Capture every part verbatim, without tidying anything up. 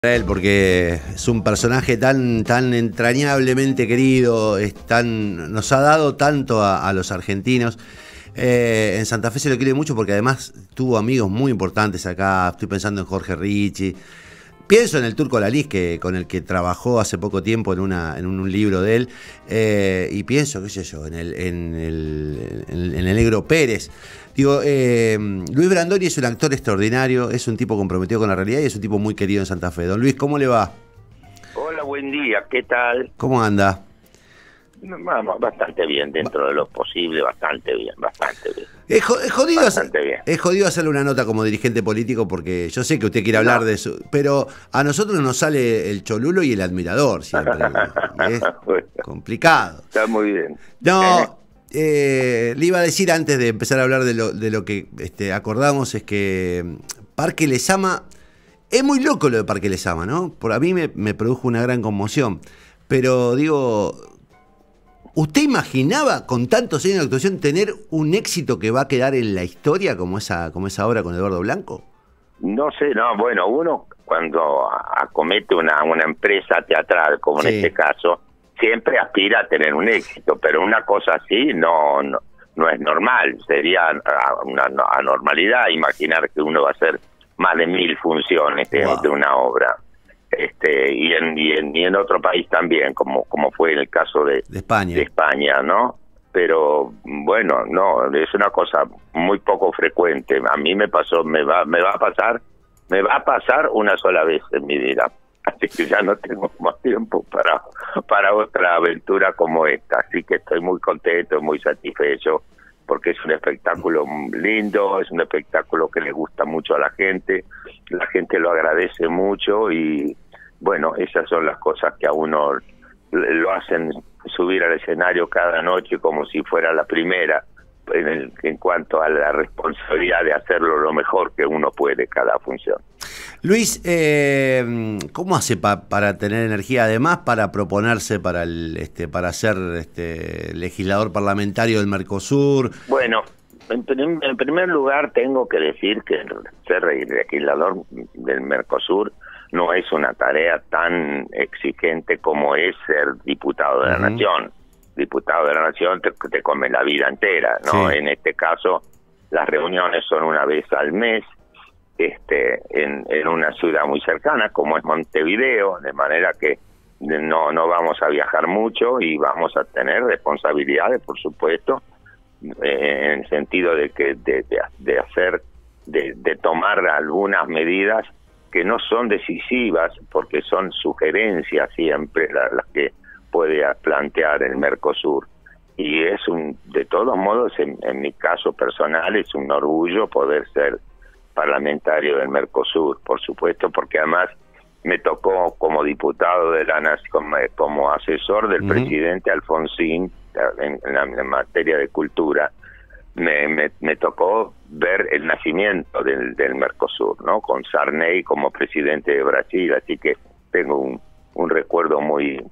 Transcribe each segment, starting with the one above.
Él porque es un personaje tan tan entrañablemente querido, es tan, nos ha dado tanto a, a los argentinos. Eh, en Santa Fe se lo quiere mucho porque además tuvo amigos muy importantes acá. Estoy pensando en Jorge Ricci, pienso en el Turco Lalis, que con el que trabajó hace poco tiempo en una en un, un libro de él, eh, y pienso, qué sé yo, en el en el, en, en el Negro Pérez. Digo, eh, Luis Brandoni es un actor extraordinario, es un tipo comprometido con la realidad y es un tipo muy querido en Santa Fe. Don Luis, ¿cómo le va? Hola, buen día, ¿qué tal? ¿Cómo anda? Vamos, bastante bien, dentro de lo posible, bastante bien, bastante bien. Es, jo es, jodido bastante hacer, bien. es jodido hacerle una nota como dirigente político porque yo sé que usted quiere hablar no. de eso, pero a nosotros nos sale el cholulo y el admirador siempre. Y es bueno, complicado. Está muy bien. No, eh, le iba a decir antes de empezar a hablar de lo, de lo que este, acordamos, es que Parque Lezama, es muy loco lo de Parque Lezama, ¿no? Por a mí me, me produjo una gran conmoción, pero digo... ¿Usted imaginaba con tantos años de actuación tener un éxito que va a quedar en la historia como esa, como esa obra con Eduardo Blanco? No sé, no, bueno, uno cuando acomete una, una empresa teatral, como sí. en este caso, siempre aspira a tener un éxito, pero una cosa así no, no, no es normal, sería una anormalidad imaginar que uno va a hacer más de mil funciones de, wow. de una obra. Este, y en, y en y en otro país también, como como fue en el caso de, de España de España, ¿no? Pero bueno, no, es una cosa muy poco frecuente. A mí me pasó, me va me va a pasar, me va a pasar una sola vez en mi vida. Así que ya no tengo más tiempo para para otra aventura como esta. Así que estoy muy contento, muy satisfecho, porque es un espectáculo lindo, es un espectáculo que le gusta mucho a la gente, la gente lo agradece mucho y bueno, esas son las cosas que a uno lo hacen subir al escenario cada noche como si fuera la primera, en, el, en cuanto a la responsabilidad de hacerlo lo mejor que uno puede cada función. Luis, eh, ¿cómo hace pa para tener energía, además para proponerse para el este para ser este legislador parlamentario del Mercosur? Bueno, en, en primer lugar tengo que decir que ser legislador del Mercosur no es una tarea tan exigente como es ser diputado de la uh-huh. Nación. Diputado de la Nación te, te come la vida entera, ¿no? Sí. En este caso, las reuniones son una vez al mes, este en, en una ciudad muy cercana como es Montevideo, de manera que no no vamos a viajar mucho y vamos a tener responsabilidades, por supuesto, eh, en el sentido de que de, de, de hacer de, de tomar algunas medidas que no son decisivas porque son sugerencias siempre las, las que puede plantear el Mercosur. Y es un, de todos modos, en, en mi caso personal, es un orgullo poder ser parlamentario del Mercosur, por supuesto, porque además me tocó como diputado de la nación, como, como asesor del uh-huh. presidente Alfonsín en, en, la, en materia de cultura. Me, me, me tocó ver el nacimiento del, del Mercosur, ¿no? Con Sarney como presidente de Brasil, así que tengo un, un recuerdo muy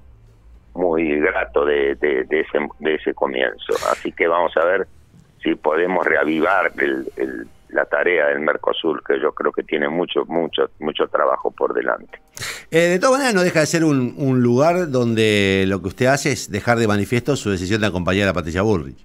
muy grato de, de, de ese de ese comienzo. Así que vamos a ver si podemos reavivar el, el, la tarea del Mercosur, que yo creo que tiene mucho mucho mucho trabajo por delante. Eh, de todas maneras no deja de ser un, un lugar donde lo que usted hace es dejar de manifiesto su decisión de acompañar a Patricia Bullrich.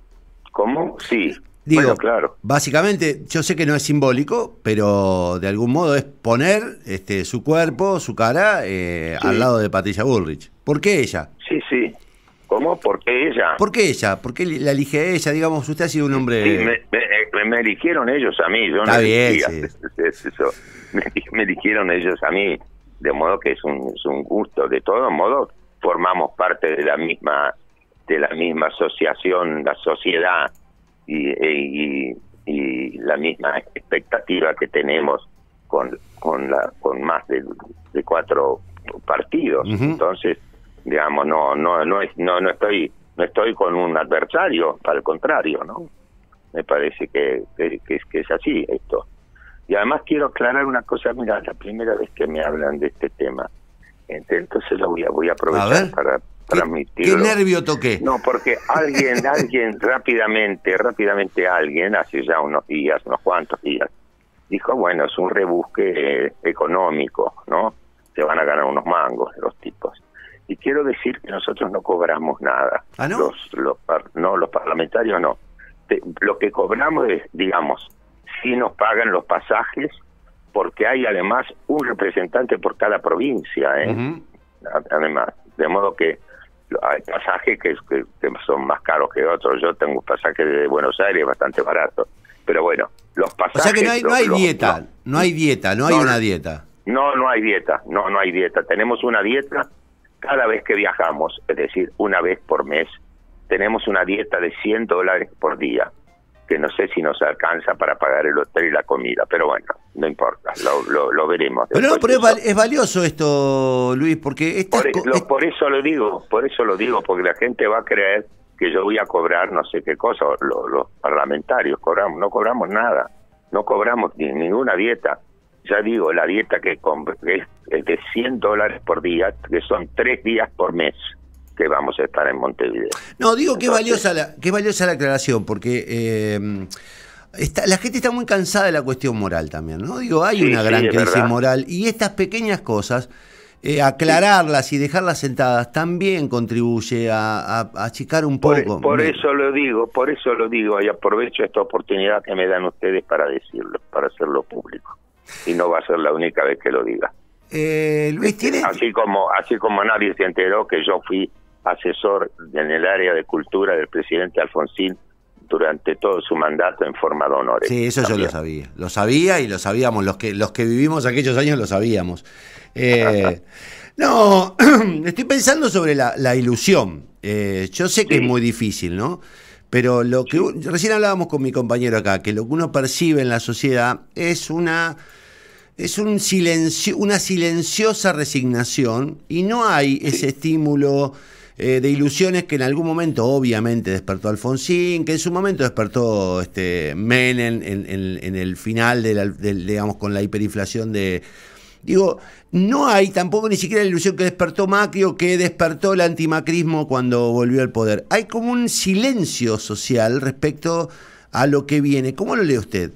¿Cómo? Sí. Digo, bueno, claro. Básicamente, yo sé que no es simbólico, pero de algún modo es poner este su cuerpo, su cara, eh, sí. al lado de Patricia Bullrich. ¿Por qué ella? Sí, sí. ¿Cómo? ¿Por qué ella? ¿Por qué ella? ¿Por qué la elige ella? Digamos, usted ha sido un hombre... Sí, me, me, me eligieron ellos a mí. Yo Está no bien, elegía, sí. es, eso. Me, me eligieron ellos a mí. De modo que es un, es un gusto. De todos modos, formamos parte de la misma de la misma asociación, la sociedad, y, y, y la misma expectativa que tenemos con con la con más de, de cuatro partidos. Uh-huh. Entonces, digamos, no no no es, no no estoy no estoy con un adversario, al contrario, ¿no? Me parece que que, que, es, que es así esto. Y además quiero aclarar una cosa. Mira, la primera vez que me hablan de este tema, entonces lo voy a voy a aprovechar a para transmitirlo. ¿Qué nervio toqué? No, porque alguien, alguien rápidamente, rápidamente alguien, hace ya unos días, unos cuantos días, dijo, bueno, es un rebusque eh, económico, ¿no? a ganar unos mangos los tipos. Y quiero decir que nosotros no cobramos nada. ¿Ah, no? Los, los, no, los parlamentarios no. Te, lo que cobramos es, digamos, si nos pagan los pasajes, porque hay además un representante por cada provincia, ¿eh? Uh-huh. Además, de modo que hay pasajes que, que, que son más caros que otros. Yo tengo un pasaje de Buenos Aires bastante barato, pero bueno, los pasajes... O sea que no hay, no hay los, dieta, los, no hay dieta, no hay no, una dieta. No, no hay dieta, no, no hay dieta. Tenemos una dieta cada vez que viajamos, es decir, una vez por mes. Tenemos una dieta de cien dólares por día, que no sé si nos alcanza para pagar el hotel y la comida, pero bueno, no importa, lo, lo, lo veremos. Pero no, pero es, val es valioso esto, Luis, porque... Estas por, lo, por eso lo digo, por eso lo digo, porque la gente va a creer que yo voy a cobrar no sé qué cosa, los, los parlamentarios cobramos, no cobramos nada, no cobramos ni, ninguna dieta. Ya digo, la dieta que, que es de cien dólares por día, que son tres días por mes que vamos a estar en Montevideo. No, digo que es valiosa la, que valiosa la aclaración, porque eh, está, la gente está muy cansada de la cuestión moral también, ¿no? Digo, hay sí, una gran sí, crisis verdad. moral, y estas pequeñas cosas, eh, aclararlas sí. y dejarlas sentadas también contribuye a, a, a achicar un poco. Por, por eso lo digo, por eso lo digo, y aprovecho esta oportunidad que me dan ustedes para decirlo, para hacerlo público. Y no va a ser la única vez que lo diga. Eh, Luis, ¿tiene? Así como, así como nadie se enteró que yo fui asesor en el área de cultura del presidente Alfonsín durante todo su mandato en forma de honores. Sí, eso también. Yo lo sabía. Lo sabía y lo sabíamos. Los que los que vivimos aquellos años lo sabíamos. Eh, no, estoy pensando sobre la, la ilusión. Eh, yo sé que sí. es muy difícil, ¿no? Pero lo que sí. recién hablábamos con mi compañero acá, que lo que uno percibe en la sociedad es una... Es un silencio, una silenciosa resignación, y no hay ese sí. estímulo eh, de ilusiones que en algún momento obviamente despertó Alfonsín, que en su momento despertó este Menem en, en, en el final de la, del, digamos, con la hiperinflación de... Digo, no hay tampoco ni siquiera la ilusión que despertó Macri o que despertó el antimacrismo cuando volvió al poder. Hay como un silencio social respecto a lo que viene. ¿Cómo lo lee usted?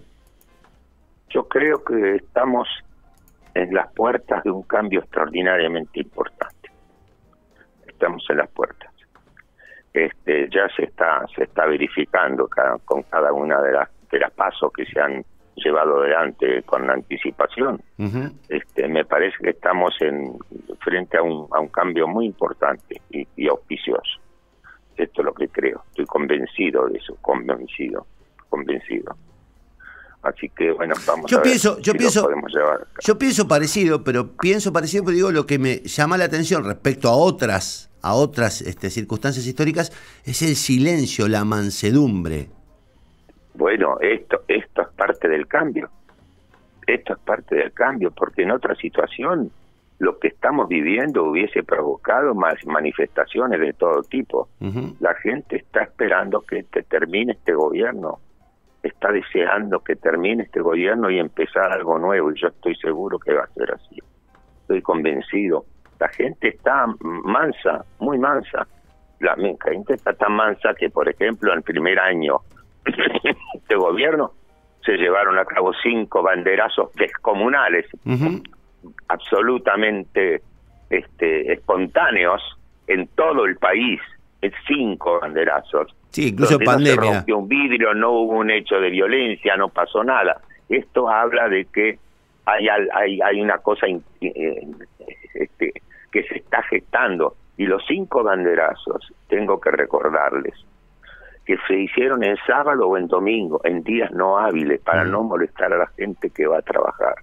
Yo creo que estamos en las puertas de un cambio extraordinariamente importante. Estamos en las puertas. Este, ya se está se está verificando cada, con cada una de las de las pasos que se han llevado adelante con anticipación. Uh-huh. Este, me parece que estamos en frente a un a un cambio muy importante y, y auspicioso. Esto es lo que creo. Estoy convencido de eso, convencido, convencido. Así que bueno, vamos yo a pienso, ver yo si pienso, lo podemos llevar acá. Yo pienso parecido, pero pienso parecido, pero digo, lo que me llama la atención respecto a otras, a otras este, circunstancias históricas es el silencio, la mansedumbre. Bueno, esto, esto es parte del cambio. Esto es parte del cambio, porque en otra situación lo que estamos viviendo hubiese provocado más manifestaciones de todo tipo. Uh-huh. La gente está esperando que te termine este gobierno. Está deseando que termine este gobierno y empezar algo nuevo, y yo estoy seguro que va a ser así. Estoy convencido. La gente está mansa, muy mansa. La gente está tan mansa que, por ejemplo, en el primer año de este gobierno se llevaron a cabo cinco banderazos descomunales, uh-huh. absolutamente este, espontáneos en todo el país. Cinco banderazos. Sí, incluso pandemia. No se rompió un vidrio, no hubo un hecho de violencia, no pasó nada. Esto habla de que hay hay, hay una cosa eh, este, que se está gestando. Y los cinco banderazos, tengo que recordarles, que se hicieron en sábado o en domingo, en días no hábiles, para mm. no molestar a la gente que va a trabajar.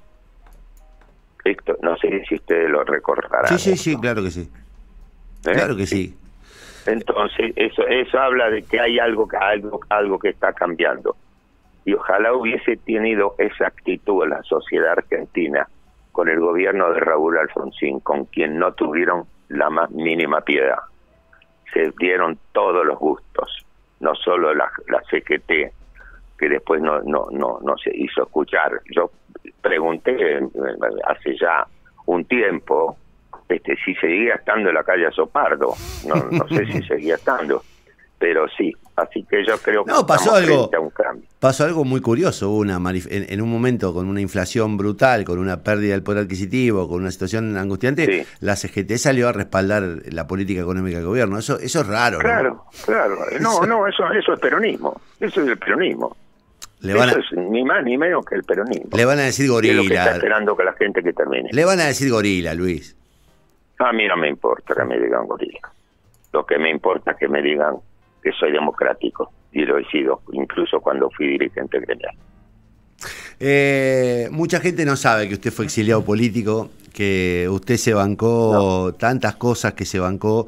Esto, no sé si ustedes lo recordarán. Sí, sí, sí, claro que sí. ¿Eh? Claro que sí. Entonces eso eso habla de que hay algo algo algo que está cambiando, y ojalá hubiese tenido esa actitud la sociedad argentina con el gobierno de Raúl Alfonsín, con quien no tuvieron la más mínima piedad. Se dieron todos los gustos, no solo la, la C G T, que después no no no no se hizo escuchar. Yo pregunté hace ya un tiempo Este, si seguía estando en la calle Azopardo, no, no sé si seguía estando, pero sí, Así que yo creo que no, pasó estamos algo, frente a un cambio. Pasó algo muy curioso. Hubo una en, en un momento con una inflación brutal, con una pérdida del poder adquisitivo, con una situación angustiante, sí. La C G T salió a respaldar la política económica del gobierno. Eso, eso es raro, claro, ¿no? Claro, no, no, eso, eso es peronismo. Eso es el peronismo. Le van a, eso es ni más ni menos que el peronismo. Le van a decir gorila. Es lo que está esperando que la gente que termine. Le van a decir gorila, Luis. A mí no me importa que me digan gorila. Lo que me importa es que me digan que soy democrático, y lo he sido, incluso cuando fui dirigente gremial. Eh, mucha gente no sabe que usted fue exiliado político, que usted se bancó no. tantas cosas que se bancó,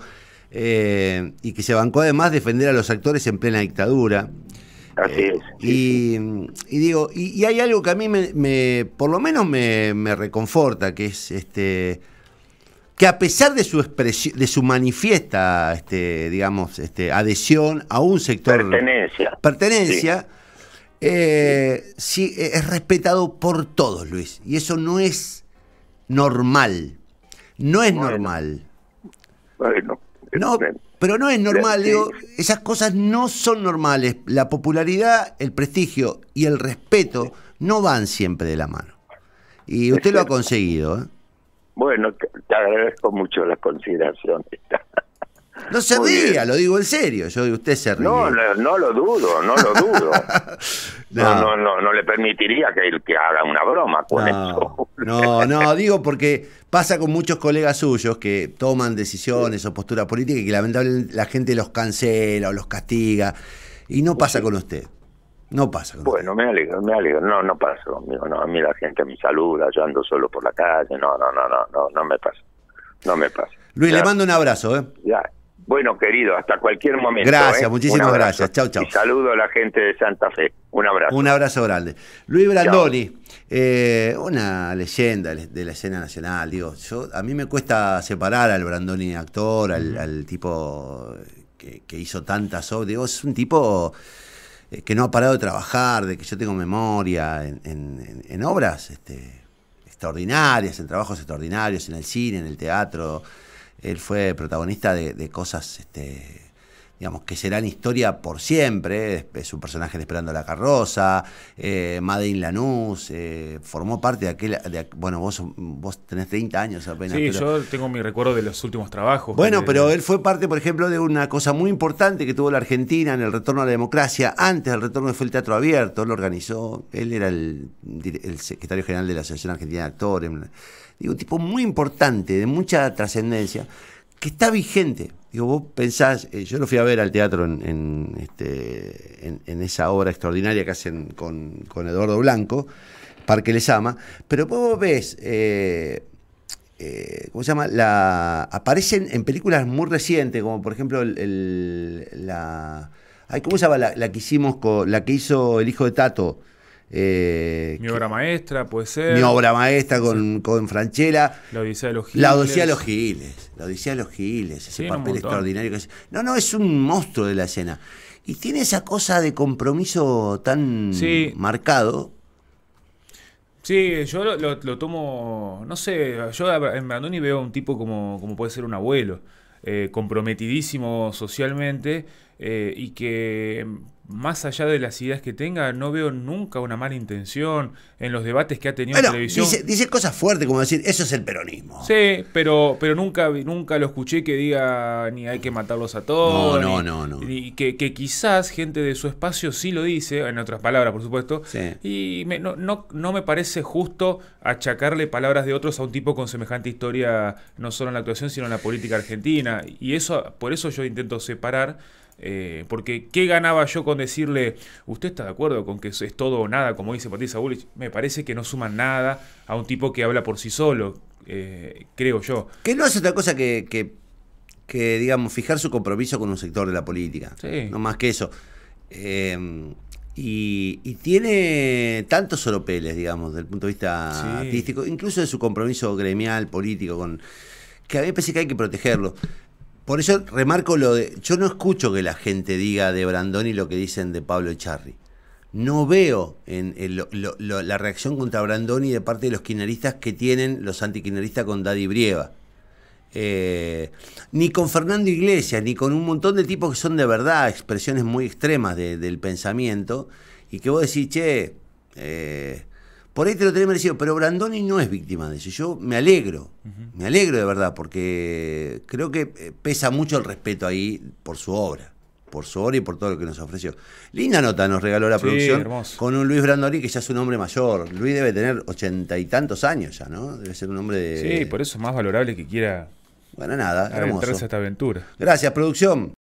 eh, y que se bancó además defender a los actores en plena dictadura. Así eh, es. Sí, y, y digo, y, y hay algo que a mí me, me por lo menos me, me reconforta, que es este que a pesar de su expresión, de su manifiesta, este, digamos, este, adhesión a un sector, pertenencia, pertenencia, sí. Eh, sí, es respetado por todos, Luis, y eso no es normal, no es bueno, normal. Bueno, no, pero no es normal, sí. Digo, esas cosas no son normales. La popularidad, el prestigio y el respeto sí. no van siempre de la mano, y usted es lo ha conseguido, ¿eh? Bueno, te, te agradezco mucho la consideración. No se Muy ría, bien. Lo digo en serio. Yo usted se ríe. No, no, no lo dudo, no lo dudo. no. No, no, no, no le permitiría que él que haga una broma con no, eso. no, no, digo porque pasa con muchos colegas suyos que toman decisiones sí. o posturas políticas y que lamentablemente la gente los cancela o los castiga. Y no pasa sí. con usted. No pasa. Bueno, me alegro, me alegro. No, no pasa conmigo. No, a mí la gente me saluda, yo ando solo por la calle. No, no, no, no, no, no me pasa. No me pasa. Luis, ya. Le mando un abrazo, ¿eh? Ya. Bueno, querido, hasta cualquier momento. Gracias, ¿eh? muchísimas gracias. Chau, chau. Y saludo a la gente de Santa Fe. Un abrazo. Un abrazo grande. Luis Brandoni, eh, una leyenda de la escena nacional. Digo, yo a mí me cuesta separar al Brandoni actor, al, al tipo que, que hizo tantas obras. Digo, es un tipo que no ha parado de trabajar, de que yo tengo memoria en, en, en obras este, extraordinarias, en trabajos extraordinarios, en el cine, en el teatro. Él fue protagonista de, de cosas, este, digamos, que serán historia por siempre. Es un personaje de Esperando la Carroza, eh, Made in Lanús, eh, formó parte de aquel... De, bueno, vos vos tenés treinta años apenas. Sí, pero, yo tengo mi recuerdo de los últimos trabajos. Bueno, de, pero él fue parte, por ejemplo, de una cosa muy importante que tuvo la Argentina en el retorno a la democracia. Antes del retorno fue el Teatro Abierto, él lo organizó. Él era el, el secretario general de la Asociación Argentina de Actores. Digo, un tipo muy importante, de mucha trascendencia, que está vigente. Digo, vos pensás, eh, yo lo fui a ver al teatro en, en, este, en, en esa obra extraordinaria que hacen con, con Eduardo Blanco, Parque Les Ama, pero vos ves, eh, eh, ¿cómo se llama? La, aparecen en películas muy recientes, como por ejemplo el, el, la... Ay, ¿cómo se llama? La, la que hicimos con, la que hizo el hijo de Tato. Eh, mi obra maestra, puede ser. Mi obra maestra con, sí. con Franchella. La Odisea de los Giles. La Odisea de los Giles. La Odisea de los Giles. Ese sí, papel extraordinario que es. No, no, es un monstruo de la escena. Y tiene esa cosa de compromiso tan sí. marcado. Sí, yo lo, lo, lo tomo. No sé, yo en Brandoni veo un tipo como, como puede ser un abuelo. Eh, comprometidísimo socialmente eh, y que más allá de las ideas que tenga no veo nunca una mala intención en los debates que ha tenido bueno, en televisión. Dice, dice cosas fuertes como decir eso es el peronismo. Sí, pero pero nunca nunca lo escuché que diga ni hay que matarlos a todos. No, ni, no, no, no. Ni que, que quizás gente de su espacio sí lo dice, en otras palabras, por supuesto. Sí. Y me, no, no, no me parece justo achacarle palabras de otros a un tipo con semejante historia, no solo en la actuación, sino en la política argentina. Y eso, por eso yo intento separar. Eh, porque ¿qué ganaba yo con decirle usted está de acuerdo con que es todo o nada, como dice Patricia Bullrich? Me parece que no suman nada a un tipo que habla por sí solo, eh, creo yo. Que no es otra cosa que, que, que, digamos, fijar su compromiso con un sector de la política. Sí. No más que eso. Eh, y, y tiene tantos oropeles, digamos, desde el punto de vista sí. artístico, incluso de su compromiso gremial, político, con que a mí me parece que hay que protegerlo. Por eso remarco lo de... Yo no escucho que la gente diga de Brandoni lo que dicen de Pablo Echarri. No veo en, en lo, lo, lo, la reacción contra Brandoni de parte de los kirchneristas que tienen los antikirchneristas con Daddy Brieva. Eh, ni con Fernando Iglesias, ni con un montón de tipos que son de verdad expresiones muy extremas de, del pensamiento, y que vos decís, che, eh, por ahí te lo tenés merecido, pero Brandoni no es víctima de eso. Yo me alegro, uh-huh. me alegro de verdad, porque creo que pesa mucho el respeto ahí por su obra, por su obra y por todo lo que nos ofreció. Linda nota nos regaló la sí, producción hermoso. Con un Luis Brandoni que ya es un hombre mayor. Luis debe tener ochenta y tantos años ya, ¿no? Debe ser un hombre de... Sí, por eso es más valorable que quiera... Bueno, nada, hermoso. Adentrarse a esta aventura. Gracias, producción.